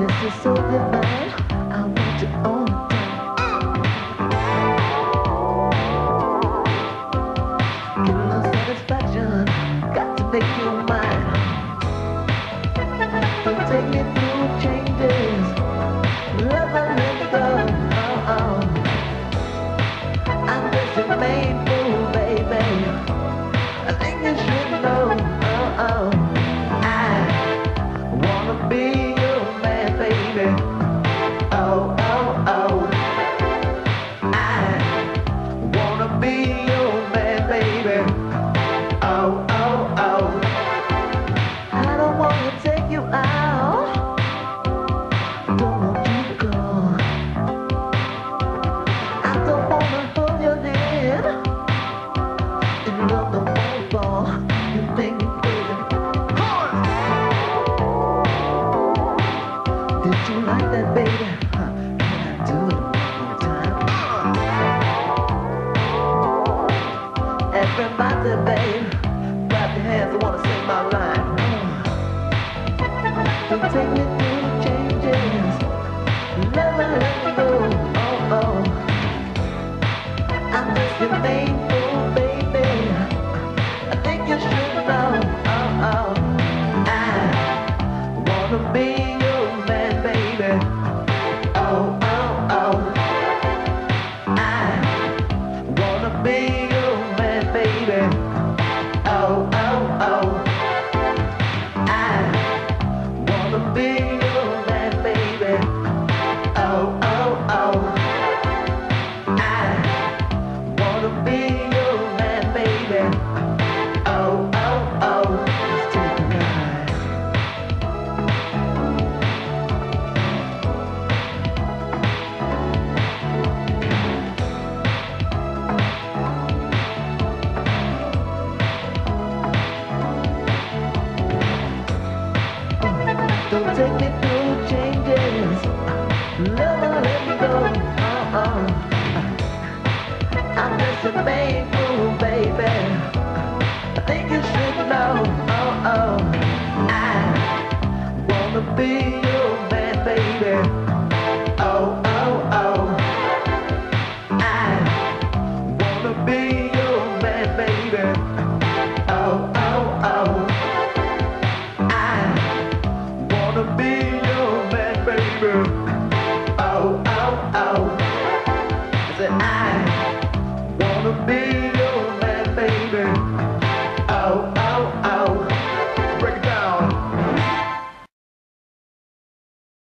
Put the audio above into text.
This is so divine. I want you all the time. Give a little satisfaction. Got to make you mine. Don't take me through changes. Love and let me go. Oh, oh. I'm just your main fool, baby. I think you should know. Oh, oh. I wanna be your man, baby. Oh, oh, oh. I wanna be your man, baby. Oh, oh, oh. I don't wanna take you out. Don't want you to go. I don't wanna hold your hand. And love the won't fall. You make me crazy. Did you like that, baby? Huh? Can I do it one more time? Everybody, babe, clap your hands. I wanna sing my line. Don't take me through the changes. Never let me go. Oh, oh. I'm just your main fool, baby. I think you should know. Oh, oh. I wanna be your man, baby. Oh, oh, oh. I wanna be your man, baby. Oh, oh, oh. I wanna be your man, baby. Oh, oh, oh. I wanna be your man, baby. Oh, oh, oh. Let's take a ride. Don't take me through changes. Never let me go. Oh, oh. I'm just a main fool, baby. I think you should know. Oh, oh. I wanna be your man, baby. Oh, oh, oh. I wanna be your man, baby. Oh, oh, oh. I wanna be your man, baby.